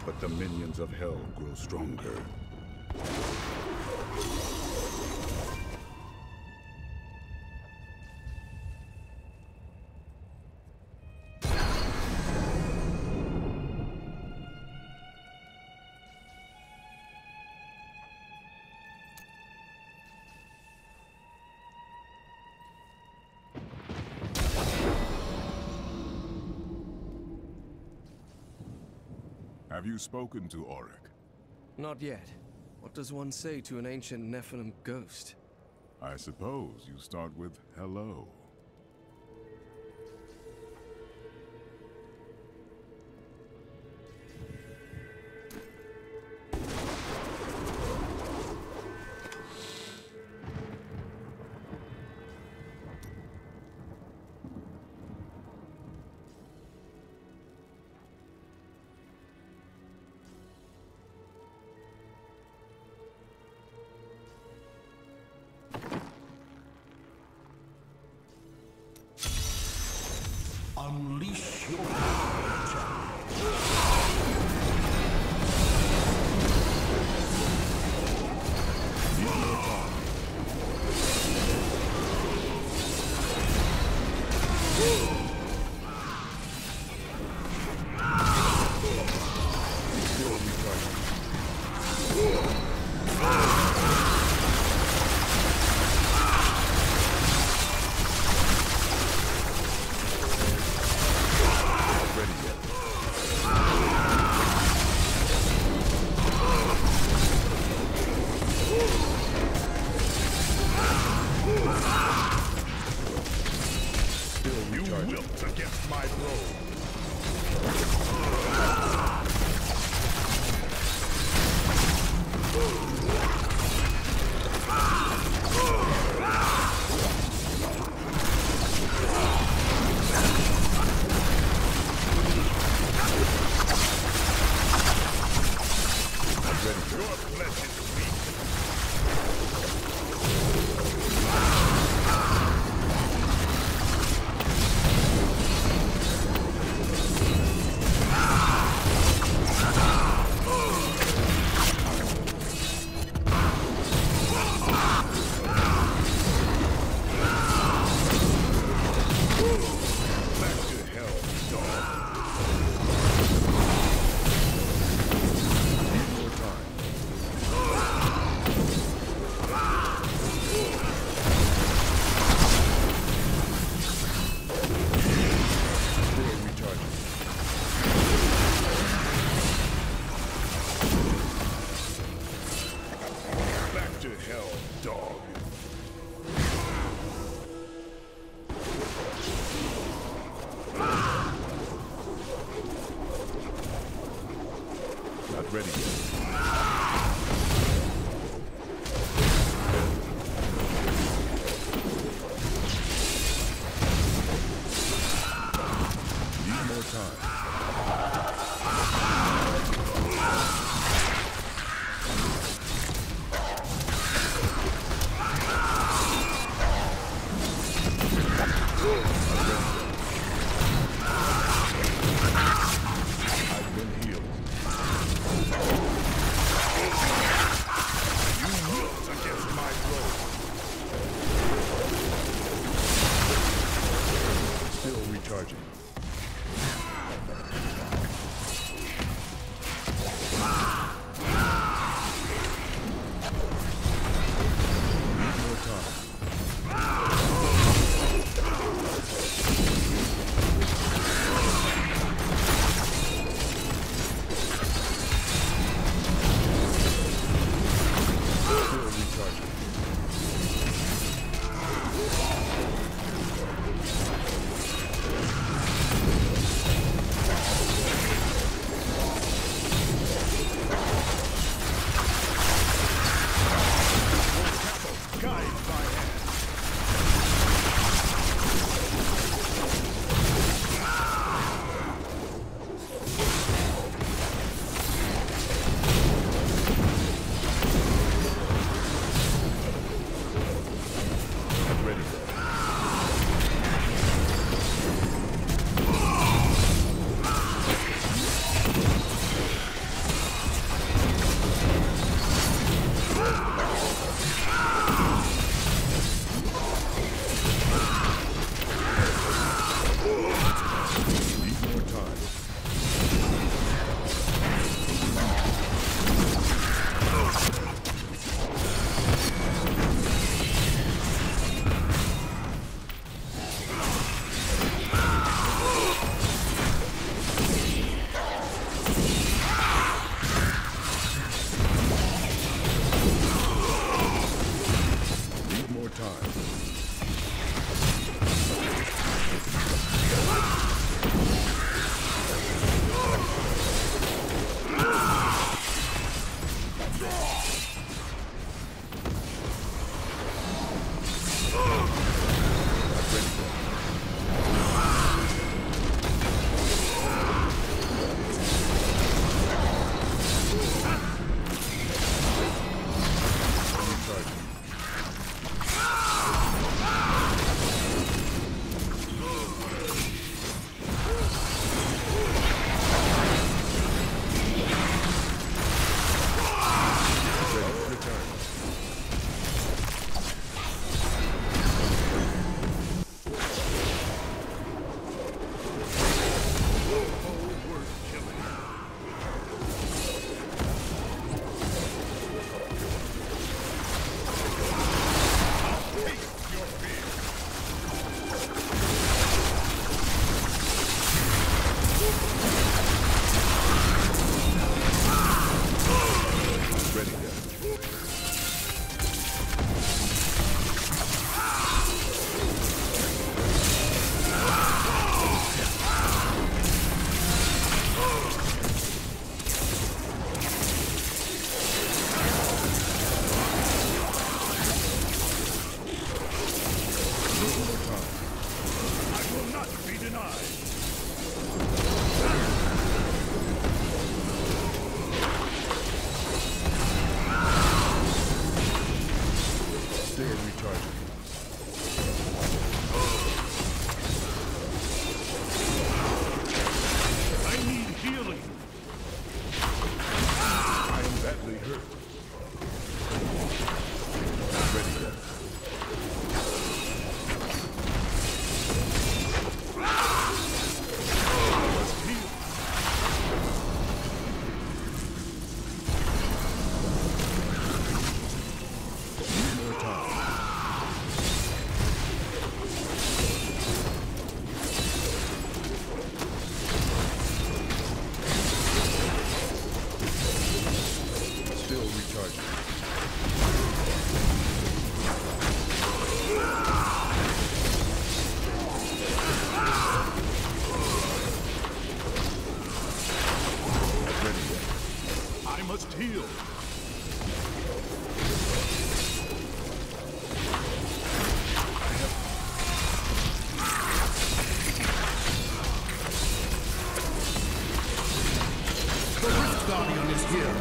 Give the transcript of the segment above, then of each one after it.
but the minions of hell grow stronger. Have you spoken to Auric? Not yet. What does one say to an ancient Nephilim ghost? I suppose you start with hello. Unleash your power. Against my throne. Your flesh is weak. Not ready yet. Need more time. I must heal. The Rift Guardian is here.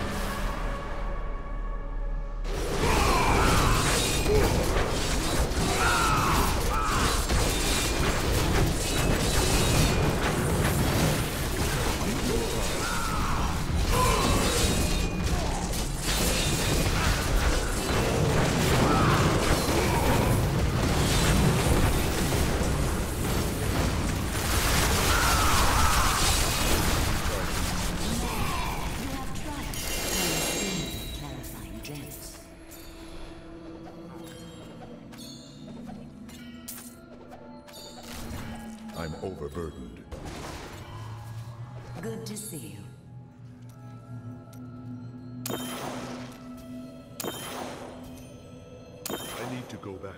Clarifying gems. I'm overburdened. Good to see you. I need to go back.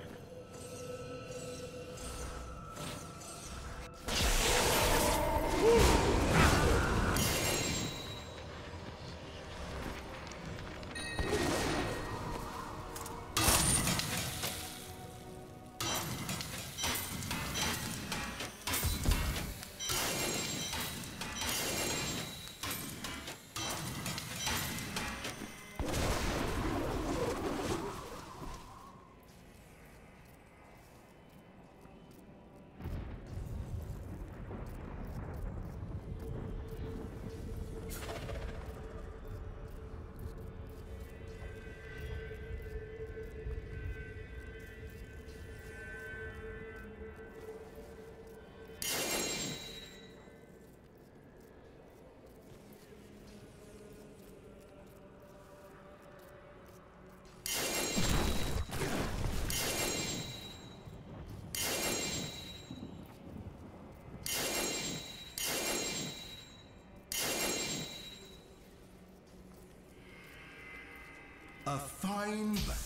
A fine blend.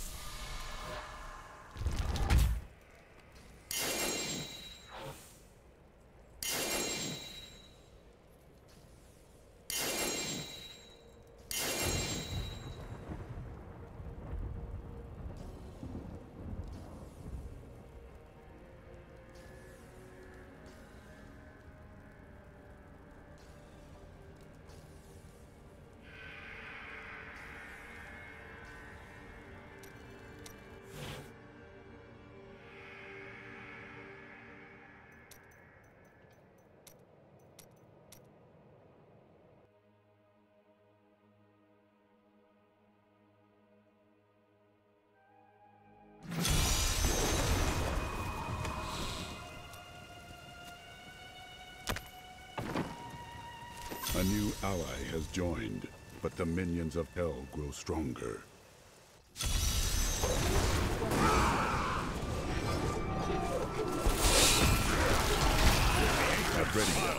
A new ally has joined, but the minions of hell grow stronger. Not ready yet.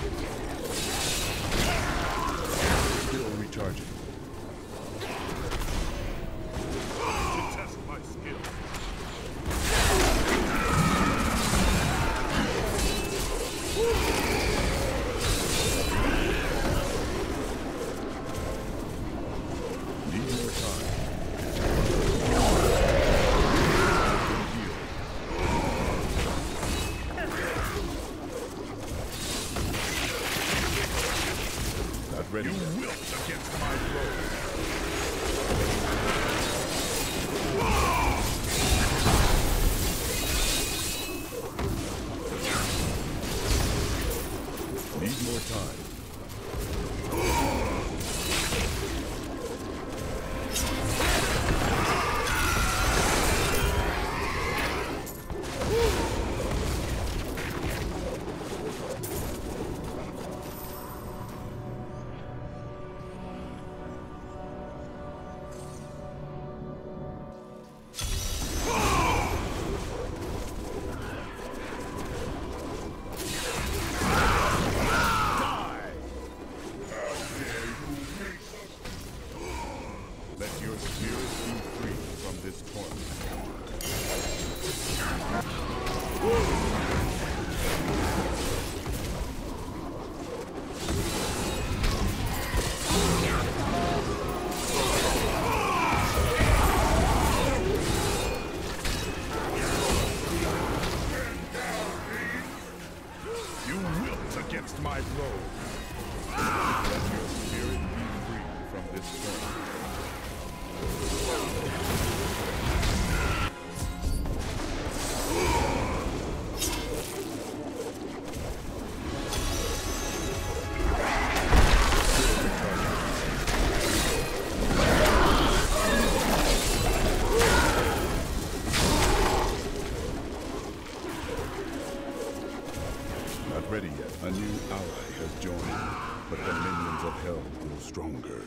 Still recharging. spirit be free from this torment. You wilt against my blow. Let your spirit be free from this torment. Not ready yet. A new ally has joined, but the minions of hell grow stronger.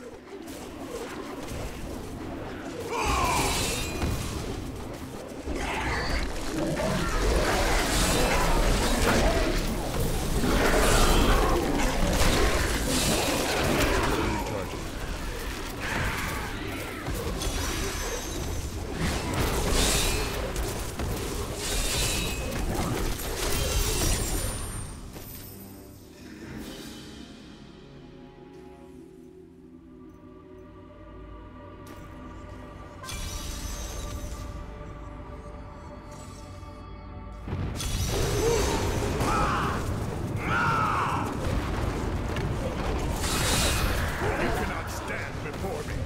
You cannot stand before me.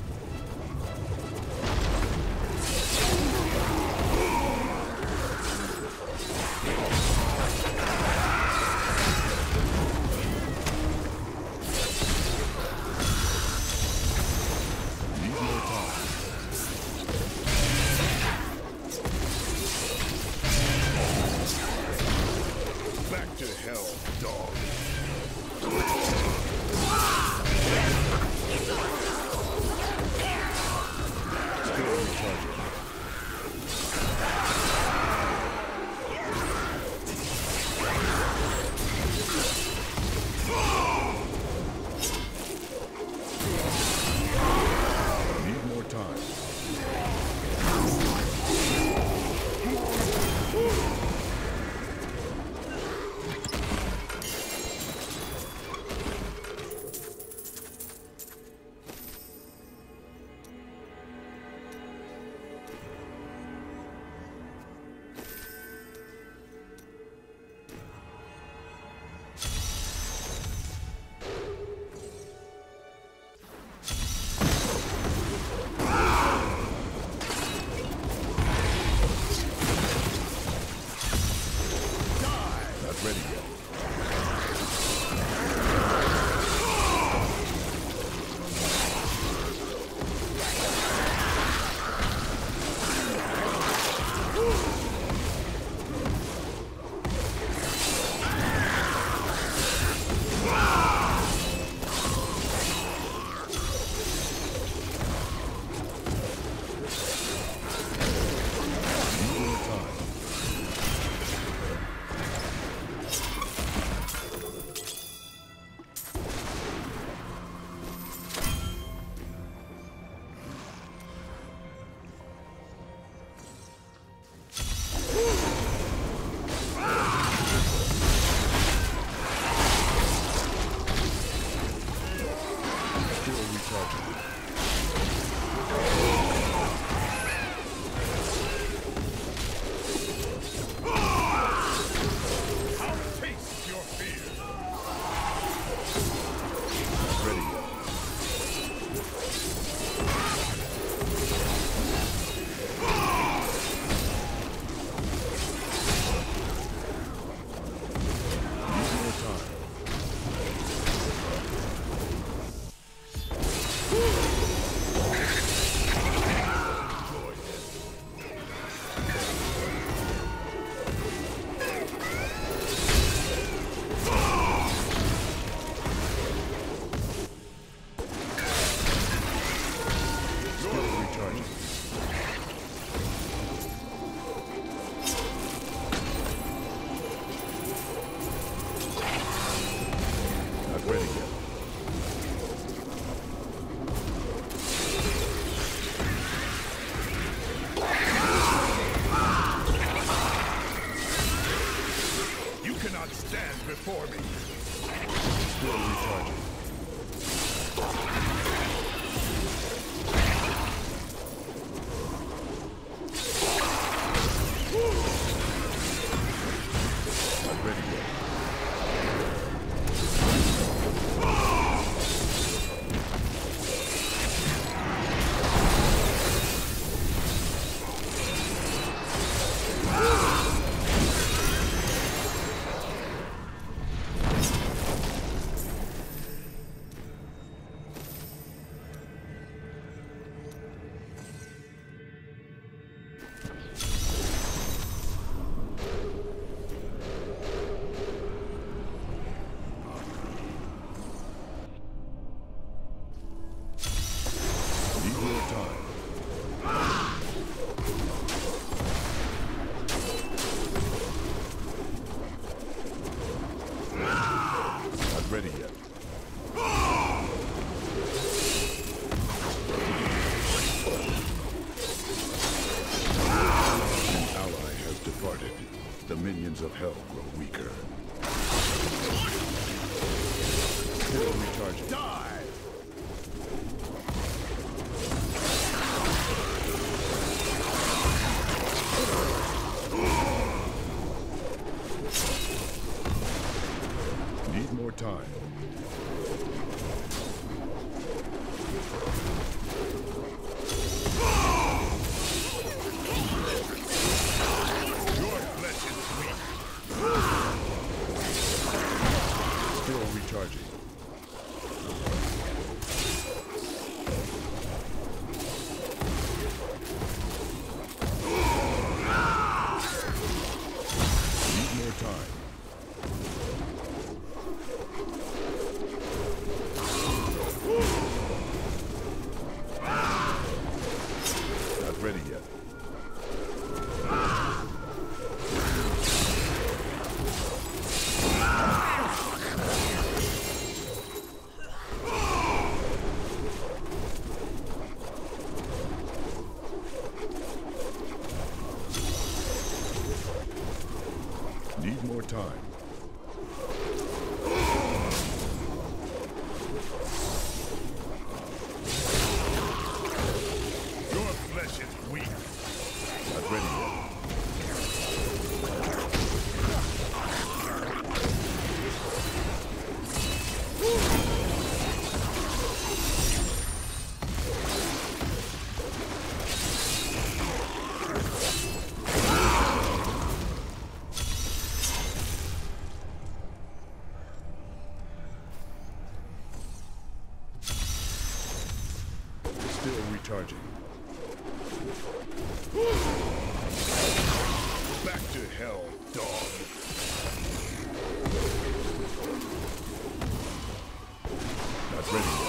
Need more time. Back to hell, dog. Still recharging. Need more time. Not ready yet. Need more time. Still recharging. I'll taste your fear. Not ready yet. Need more time. Still recharging. Not ready yet. before me. Still recharging. Not ready yet. Ready yet. An ally has departed. The minions of hell grow weaker. Still recharging. Die! Need more time. Your flesh is weak. Still recharging. Need more time. Not ready yet. Need more time. Your flesh is weak. Not ready yet. Still recharging. Back to hell, dog. Not ready yet.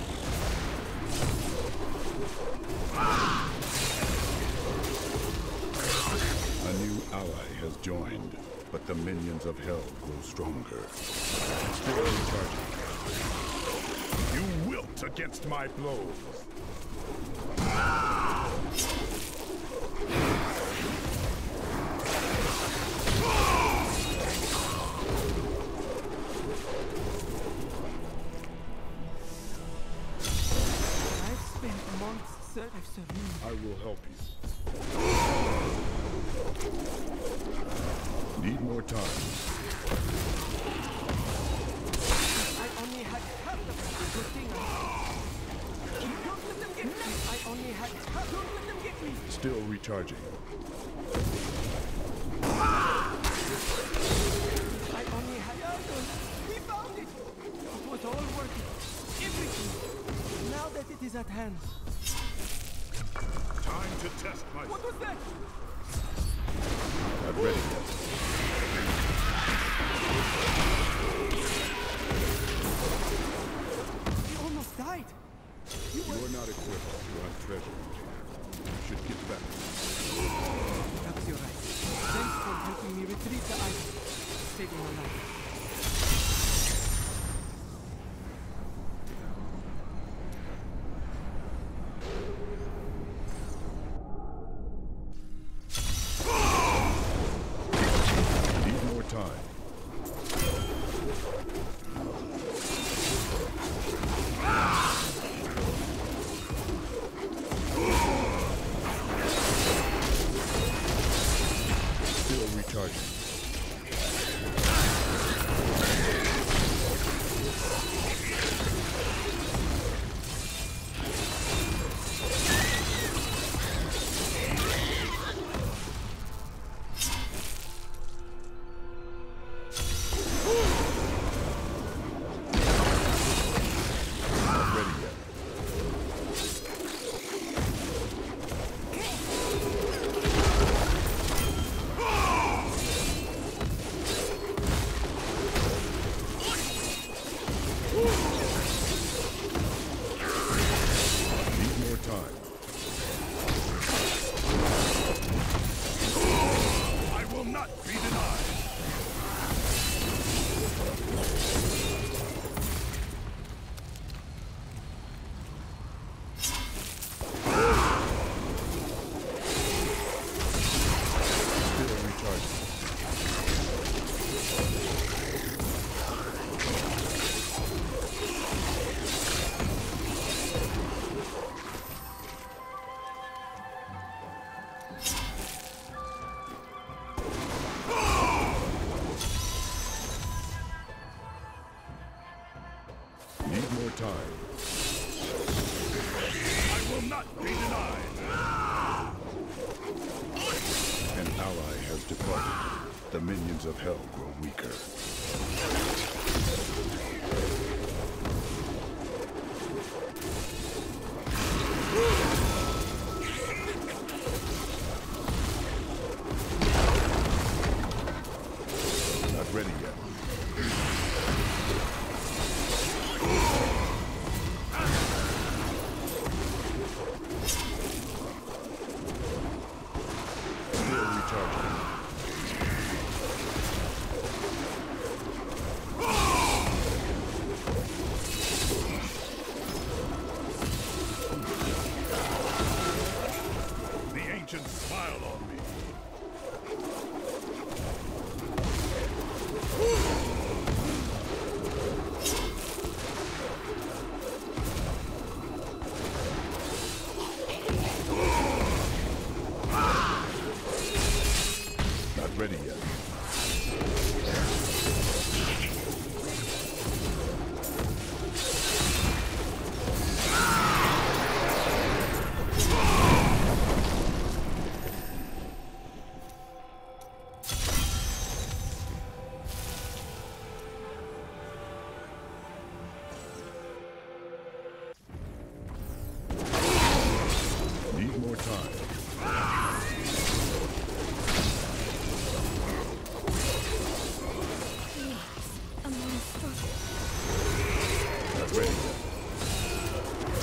A new ally has joined, but the minions of hell grow stronger. Still recharging. You wilt against my blows. I've spent months searching. I will help you. Need more time. I only had half the good thing. Don't let them get me. I only had half. Don't let them get me. Still recharging. I only had. We found it. It was all working. Everything. Now that it is at hand. Time to test my... What was that? Not ready yet. We almost died. You are not equipped to hunt treasure. You should get back. Perhaps you're right. Thanks for helping me retrieve the item. Saving my life. departed, the minions of hell grow weaker. Not ready yet. Still recharging. The ancients smile on me. Not ready yet. Need more time. A monster. Not ready yet.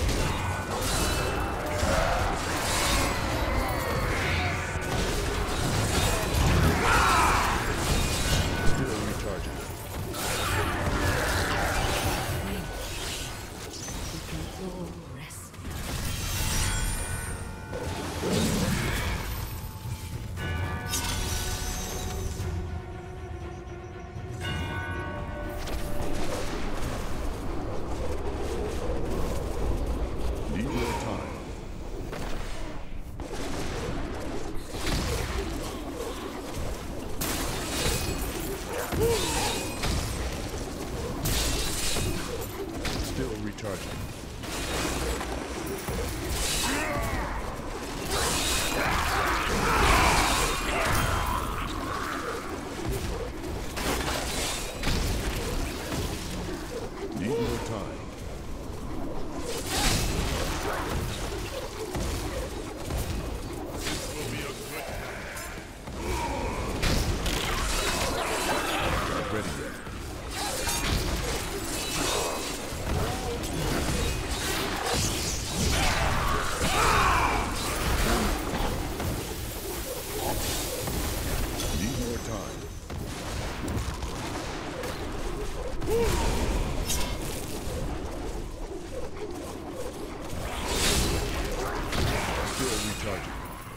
Still recharging. We can all rest. Need more time. Still recharging. Need more time. Will be a good Not ready yet. Need more time. Still recharging.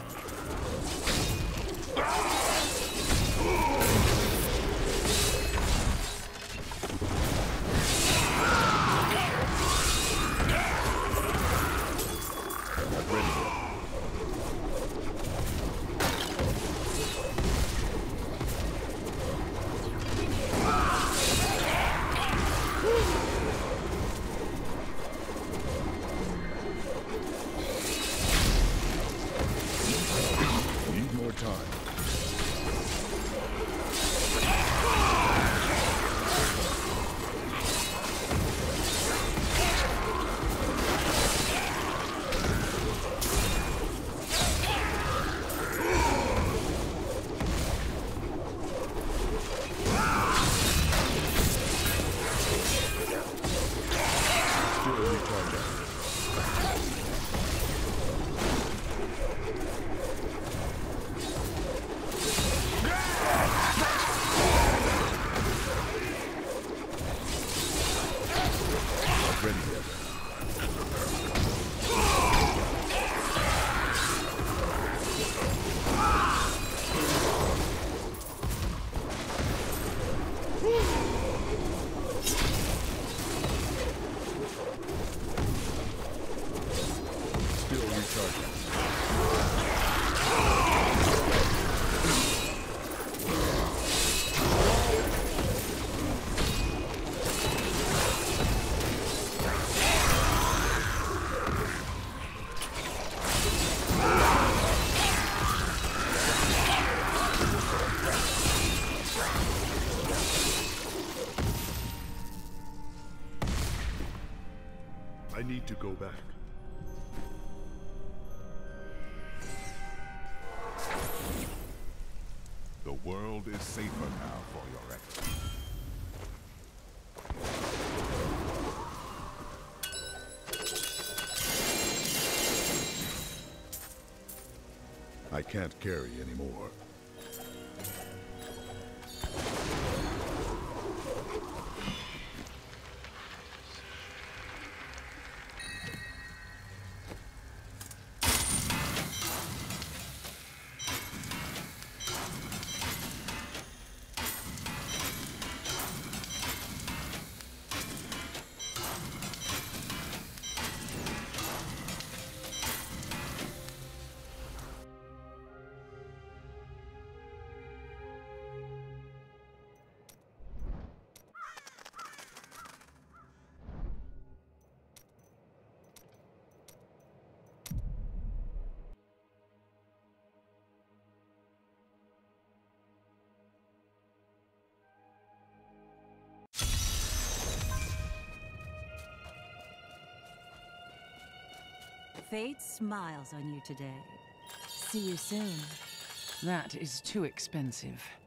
Not ready yet. Need more time. Still recharging. go back. The world is safer now for your exit. I can't carry anymore. Fate smiles on you today. See you soon. That is too expensive.